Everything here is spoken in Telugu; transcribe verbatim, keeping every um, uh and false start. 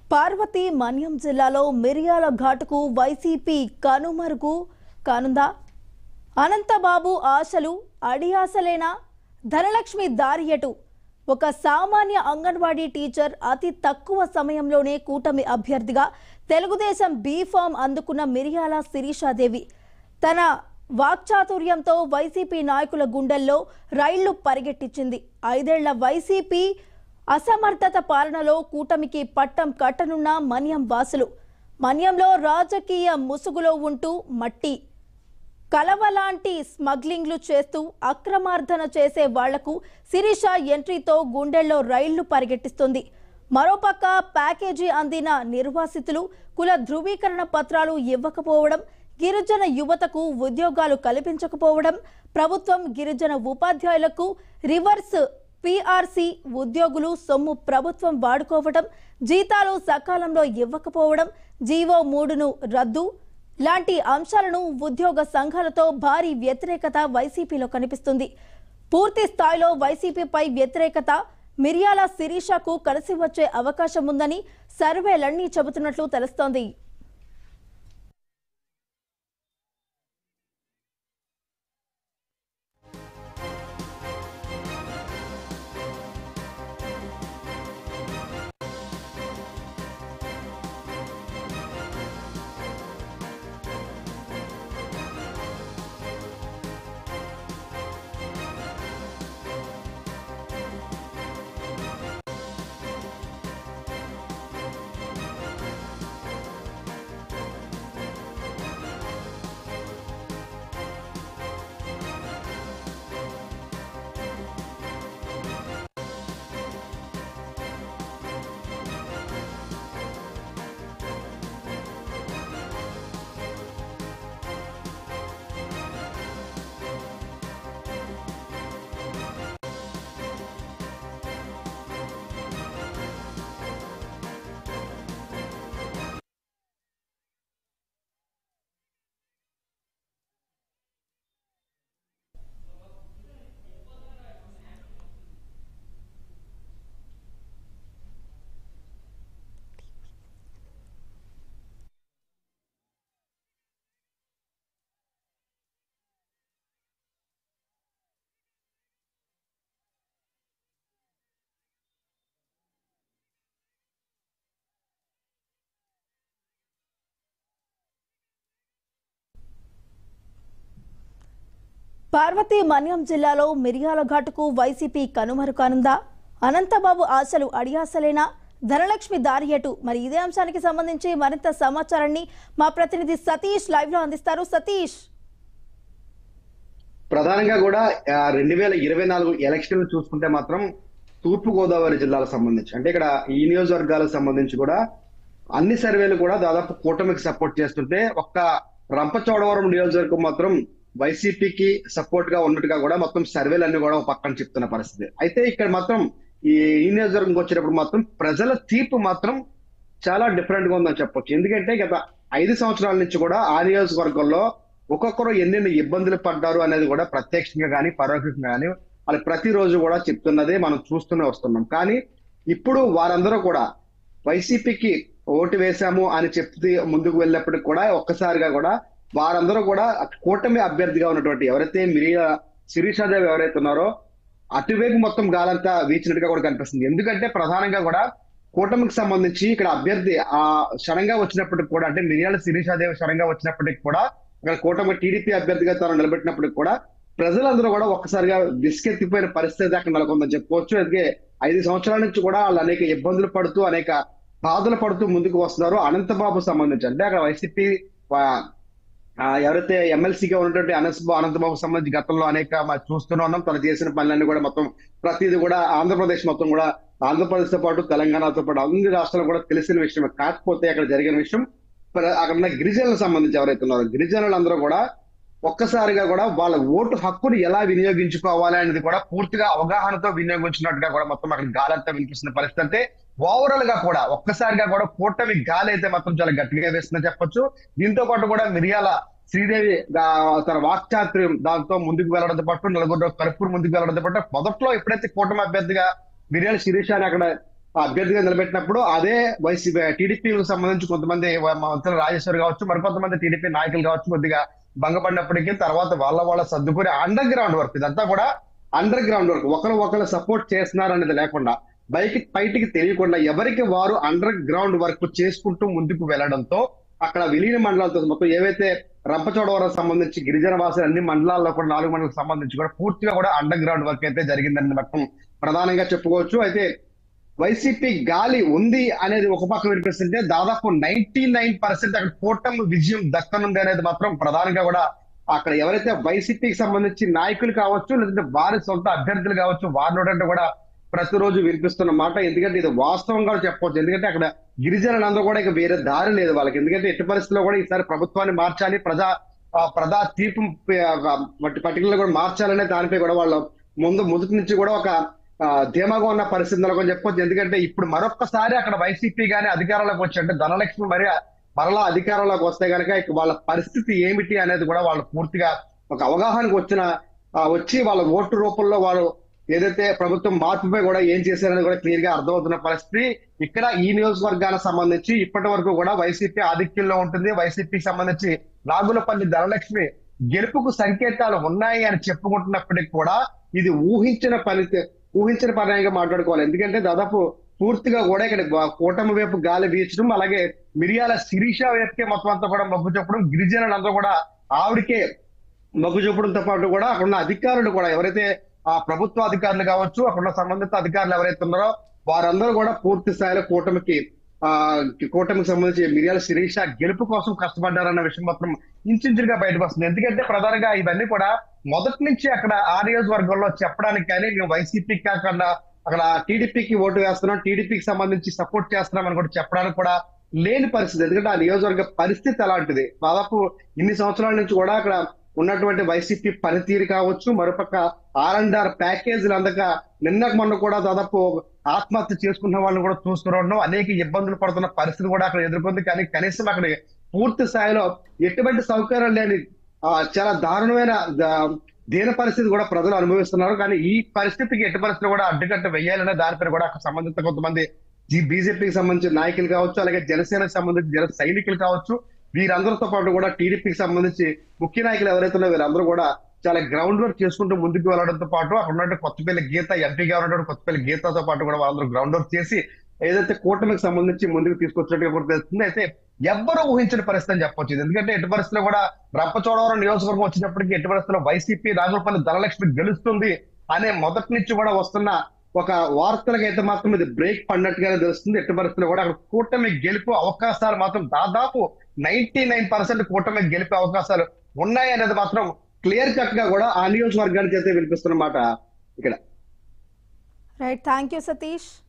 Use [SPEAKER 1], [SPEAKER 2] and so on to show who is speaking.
[SPEAKER 1] పార్వతి మన్యం జిల్లాలో మిరియాల ఘాటుకు వైసీపీ కనుమరుగు కానుందా? అనంతబాబు ఆశలు అడియాసలేనా? ధనలక్ష్మి దారియటు. ఒక సామాన్య అంగన్వాడీ టీచర్ అతి తక్కువ సమయంలోనే కూటమి అభ్యర్థిగా తెలుగుదేశం బీఫామ్ అందుకున్న మిరియాల శిరీషాదేవి తన వాక్చాతుర్యంతో వైసీపీ నాయకుల గుండెల్లో రైళ్లు పరిగెట్టించింది. ఐదేళ్ల వైసీపీ అసమర్థత పాలనలో కూటమికి పట్టం కట్టనున్న మన్యం వాసులు మన్యంలో రాజకీయ ముసుగులో ఉంటూ మట్టి కలవలాంటి స్మగ్లింగ్లు చేస్తూ అక్రమార్జన చేసే వాళ్లకు శిరీష ఎంట్రీతో గుండెల్లో రైళ్లు పరిగెట్టిస్తుంది. మరోపక్క ప్యాకేజీ అందిన నిర్వాసితులు కుల ధృవీకరణ పత్రాలు ఇవ్వకపోవడం, గిరిజన యువతకు ఉద్యోగాలు కల్పించకపోవడం, ప్రభుత్వం గిరిజన ఉపాధ్యాయులకు రివర్స్ పీఆర్సీ ఉద్యోగులు సొమ్ము ప్రభుత్వం వాడుకోవడం, జీతాలు సకాలంలో ఇవ్వకపోవడం, జీవో మూడును రద్దు లాంటి అంశాలను ఉద్యోగ సంఘాలతో భారీ వ్యతిరేకత వైసీపీలో కనిపిస్తుంది. పూర్తి స్థాయిలో వైసీపీపై వ్యతిరేకత మిరియాల శిరీషకు కలిసి వచ్చే అవకాశం ఉందని సర్వేలన్నీ చెబుతున్నట్లు తెలుస్తోంది. పార్వతి మన్యం జిల్లాలో మిరియాల ఘాటుకు వైసీపీ కనుమరు కానుందా? అనంతబాబు ఆశలు అడియాసలేనా? ధనలక్ష్మి దారియటు. మరి ఇదే అంశానికి సంబంధించి మరింత సమాచారాన్ని మా ప్రతినిధి సతీష్ లైవ్ లో అందిస్తారు. సతీష్,
[SPEAKER 2] ప్రధానంగా కూడా రెండు వేల ఇరవై నాలుగు ఎలక్షన్లు చూసుకుంటే మాత్రం తూర్పు గోదావరి జిల్లాలకు సంబంధించి అంటే ఇక్కడ ఈ నియోజకవర్గాలకు సంబంధించి కూడా అన్ని సర్వేలు కూడా దాదాపు కూటమికి సపోర్ట్ చేస్తుంటే ఒక్క రంపచోడవరం నియోజకవర్గం మాత్రం వైసీపీకి సపోర్ట్ గా ఉన్నట్టుగా కూడా మొత్తం సర్వేలు అన్ని కూడా పక్కన చెప్తున్న పరిస్థితి. అయితే ఇక్కడ మాత్రం ఈ నియోజకవర్గంకి వచ్చేటప్పుడు మాత్రం ప్రజల తీర్పు మాత్రం చాలా డిఫరెంట్ గా ఉందని చెప్పొచ్చు. ఎందుకంటే గత ఐదు సంవత్సరాల నుంచి కూడా ఆ నియోజకవర్గంలో ఒక్కొక్కరు ఎన్నెన్ని ఇబ్బందులు పడ్డారు అనేది కూడా ప్రత్యక్షంగా కానీ పరోక్షంగా కానీ వాళ్ళు ప్రతిరోజు కూడా చెప్తున్నదే మనం చూస్తూనే వస్తున్నాం. కానీ ఇప్పుడు వారందరూ కూడా వైసీపీకి ఓటు వేశాము అని చెప్తూ ముందుకు వెళ్ళినప్పటికి కూడా ఒక్కసారిగా కూడా వారందరూ కూడా కూటమి అభ్యర్థిగా ఉన్నటువంటి ఎవరైతే మిరియా శిరీషాదేవి ఎవరైతే ఉన్నారో అటువైపు మొత్తం గాలంతా వీచినట్టుగా కూడా కనిపిస్తుంది. ఎందుకంటే ప్రధానంగా కూడా కూటమికి సంబంధించి ఇక్కడ అభ్యర్థి ఆ క్షణంగా వచ్చినప్పటికి కూడా అంటే మిరియాల శిరీషాదేవి క్షణంగా వచ్చినప్పటికి కూడా ఇక్కడ కూటమి టీడీపీ అభ్యర్థిగా తను నిలబెట్టినప్పటికి కూడా ప్రజలందరూ కూడా ఒక్కసారిగా విసుకెత్తిపోయిన పరిస్థితి అక్కడ నెలకొందని చెప్పుకోవచ్చు. అందుకే ఐదు సంవత్సరాల నుంచి కూడా వాళ్ళు అనేక ఇబ్బందులు పడుతూ అనేక బాధలు పడుతూ ముందుకు వస్తున్నారు. అనంతబాబు సంబంధించి అంటే అక్కడ వైసీపీ ఎవరైతే ఎమ్మెల్సీగా ఉన్నటువంటి అనంత అనంతబాబు సంబంధించి గతంలో అనేక చూస్తూనే ఉన్నాం. తను చేసిన పనులన్నీ కూడా మొత్తం ప్రతిదీ కూడా ఆంధ్రప్రదేశ్ మొత్తం కూడా ఆంధ్రప్రదేశ్ తో పాటు తెలంగాణతో పాటు అన్ని రాష్ట్రాలు కూడా తెలిసిన విషయం. కాకపోతే అక్కడ జరిగిన విషయం అక్కడ ఉన్న గిరిజనులకు సంబంధించి ఎవరైతే ఉన్నారో గిరిజనులందరూ కూడా ఒక్కసారిగా కూడా వాళ్ళ ఓటు హక్కును ఎలా వినియోగించుకోవాలి అనేది కూడా పూర్తిగా అవగాహనతో వినియోగించినట్టుగా కూడా మొత్తం అక్కడ గాలంతా వినిపిస్తున్న పరిస్థితి. అంటే ఓవరాల్ గా కూడా ఒక్కసారిగా కూడా కూటమి గాలి అయితే మాత్రం చాలా గట్టిగా వేస్తుందని చెప్పొచ్చు. దీంతో పాటు కూడా మిరియాల శ్రీదేవి తన వాక్చాతుర్యం దాంతో ముందుకు వెళ్లడంతో పాటు నలుగురు కర్పూర్ ముందుకు వెళ్లడంతో పాటు మొదట్లో ఎప్పుడైతే కూటమి అభ్యర్థిగా మిరియాల శిరీష అని అక్కడ అభ్యర్థిగా నిలబెట్టినప్పుడు అదే వైసీపీ టీడీపీకి సంబంధించి కొంతమంది మంత్రులు రాజేశ్వర్ కావచ్చు, మరికొంతమంది టీడీపీ నాయకులు కావచ్చు కొద్దిగా భంగపడినప్పటికీ తర్వాత వాళ్ళ వాళ్ళ సర్దుకుని అండర్ గ్రౌండ్ వర్క్, ఇదంతా కూడా అండర్ గ్రౌండ్ వర్క్, ఒకరు ఒకరు సపోర్ట్ చేస్తున్నారు అనేది లేకుండా బయటికి బయటికి తెలియకుండా ఎవరికి వారు అండర్ గ్రౌండ్ వర్క్ చేసుకుంటూ ముందుకు వెళ్లడంతో అక్కడ విలీన మండలాలతో మొత్తం ఏవైతే రంపచోడవరం సంబంధించి గిరిజన వాసులు అన్ని మండలాల్లో కూడా నాలుగు మండలాలకు సంబంధించి కూడా పూర్తిగా కూడా అండర్ గ్రౌండ్ వర్క్ అయితే జరిగిందని మొత్తం ప్రధానంగా చెప్పుకోవచ్చు. అయితే వైసీపీ గాలి ఉంది అనేది ఒక పక్క వినిపిస్తుంటే దాదాపు నైన్టీ నైన్ పర్సెంట్ అక్కడ కూటమి విజయం దక్కనుంది అనేది మాత్రం ప్రధానంగా కూడా అక్కడ ఎవరైతే వైసీపీకి సంబంధించి నాయకులు కావచ్చు, లేదంటే వారి సొంత అభ్యర్థులు కావచ్చు, వారినోడంటే కూడా ప్రతిరోజు వినిపిస్తున్న మాట. ఎందుకంటే ఇది వాస్తవంగా చెప్పవచ్చు. ఎందుకంటే అక్కడ గిరిజనులందరూ కూడా ఇక వేరే దారి లేదు వాళ్ళకి. ఎందుకంటే ఎట్టి పరిస్థితుల్లో కూడా ఈసారి ప్రభుత్వాన్ని మార్చాలి, ప్రజా ప్రజా తీర్పు పర్టికులర్ కూడా మార్చాలనే దానిపై కూడా వాళ్ళ ముందు మొదటి నుంచి కూడా ఒక ధీమాగా ఉన్న పరిస్థితి నెలకొని చెప్పుకోవచ్చు. ఎందుకంటే ఇప్పుడు మరొక్కసారి అక్కడ వైసీపీ గానీ అధికారంలోకి వచ్చి అంటే ధనలక్ష్మి మరి మరలా అధికారంలోకి వస్తే కనుక వాళ్ళ పరిస్థితి ఏమిటి అనేది కూడా వాళ్ళు పూర్తిగా ఒక అవగాహనకు వచ్చిన వచ్చి వాళ్ళ ఓటు రూపంలో వాళ్ళు ఏదైతే ప్రభుత్వం మార్పుపై కూడా ఏం చేశారని కూడా క్లియర్ గా అర్థమవుతున్న పరిస్థితి. ఇక్కడ ఈ నియోజకవర్గానికి సంబంధించి ఇప్పటి వరకు కూడా వైసీపీ ఆధిక్యంలో ఉంటుంది. వైసీపీకి సంబంధించి నాగులపల్లి ధనలక్ష్మి గెలుపుకు సంకేతాలు ఉన్నాయి అని చెప్పుకుంటున్నప్పటికీ కూడా ఇది ఊహించిన పని ఊహించిన పర్యాయంగా మాట్లాడుకోవాలి. ఎందుకంటే దాదాపు పూర్తిగా కూడా ఇక్కడ కూటమి వైపు గాలి వీచడం, అలాగే మిరియాల శిరీష వైపుకే మొత్తం అంతా కూడా మొగ్గు చూపడం, గిరిజనులందరూ కూడా ఆవిడికే మొగ్గు చూపడంతో పాటు కూడా అక్కడున్న అధికారులు కూడా ఎవరైతే ఆ ప్రభుత్వ అధికారులు కావచ్చు, అక్కడున్న సంబంధిత అధికారులు ఎవరైతే ఉన్నారో వారందరూ కూడా పూర్తి స్థాయిలో కూటమికి ఆ కూటమికి సంబంధించి మిరియాల శిరీష గెలుపు కోసం కష్టపడ్డారన్న విషయం మాత్రం ఇంచుగా బయటకు వస్తుంది. ఎందుకంటే ప్రధానంగా ఇవన్నీ కూడా మొదటి నుంచి అక్కడ ఆ నియోజకవర్గంలో చెప్పడానికి కానీ మేము వైసీపీకి కాకుండా అక్కడ టీడీపీకి ఓటు వేస్తున్నాం, టీడీపీకి సంబంధించి సపోర్ట్ చేస్తున్నాం అని కూడా చెప్పడానికి కూడా లేని పరిస్థితి. ఎందుకంటే ఆ నియోజకవర్గ పరిస్థితి అలాంటిది. దాదాపు ఇన్ని సంవత్సరాల నుంచి కూడా అక్కడ ఉన్నటువంటి వైసీపీ పనితీరు కావచ్చు, మరోపక్క ఆర్ అండ్ ఆర్ ప్యాకేజీలు అందక నిన్నకు మొన్న కూడా దాదాపు ఆత్మహత్య చేసుకున్న వాళ్ళని కూడా చూస్తున్నాం. అనేక ఇబ్బందులు పడుతున్న పరిస్థితి కూడా అక్కడ ఎదుర్కొంది. కానీ కనీసం అక్కడ పూర్తి స్థాయిలో ఎటువంటి సౌకర్యం లేని చాలా దారుణమైన దీన పరిస్థితి కూడా ప్రజలు అనుభవిస్తున్నారు. కానీ ఈ పరిస్థితికి ఎట్టి పరిస్థితులు కూడా అడ్డుకట్ట వెయ్యాలనే దానిపై కూడా అక్కడ సంబంధిత కొంతమంది బీజేపీకి సంబంధించిన నాయకులు కావచ్చు, అలాగే జనసేనకు సంబంధించి జన సైనికులు కావచ్చు, వీరందరితో పాటు కూడా టీడీపీకి సంబంధించి ముఖ్య నాయకులు ఎవరైతే ఉన్నారో వీరందరూ కూడా చాలా గ్రౌండ్ వర్క్ చేసుకుంటూ ముందుకు వెళ్ళడంతో పాటు అక్కడ ఉన్నటువంటి కొత్తపల్లి గీత ఎంపీగా ఉన్నటువంటి కొత్తపల్లి గీతతో పాటు కూడా వాళ్ళందరూ గ్రౌండ్ వర్క్ చేసి ఏదైతే కూటమికి సంబంధించి ముందుకు తీసుకొచ్చినట్టుగా కూడా తెలుస్తుంది. అయితే ఎవ్వరూ ఊహించిన పరిస్థితి అని చెప్పొచ్చు. ఎందుకంటే ఎట్టి పరిస్థితుల్లో కూడా రంపచోడవరం నియోజకవర్గం వచ్చినప్పటికీ ఎట్టి పరిస్థితుల్లో వైసీపీ నాగులపల్లి ధనలక్ష్మి గెలుస్తుంది అనే మొదటి నుంచి కూడా వస్తున్న ఒక వార్తలకైతే మాత్రం ఇది బ్రేక్ పడినట్టుగానే తెలుస్తుంది. ఎట్టి పరిస్థితుల్లో కూడా అక్కడ కూటమి గెలుపు అవకాశాలు మాత్రం దాదాపు నైన్టీ నైన్ పర్సెంట్ కూటమి గెలిపే అవకాశాలు ఉన్నాయి అనేది మాత్రం క్లియర్ కట్ గా కూడా ఆ నియోజకవర్గానికి అయితే వినిపిస్తున్నమాట ఇక్కడ.
[SPEAKER 1] Right, thank you Satish.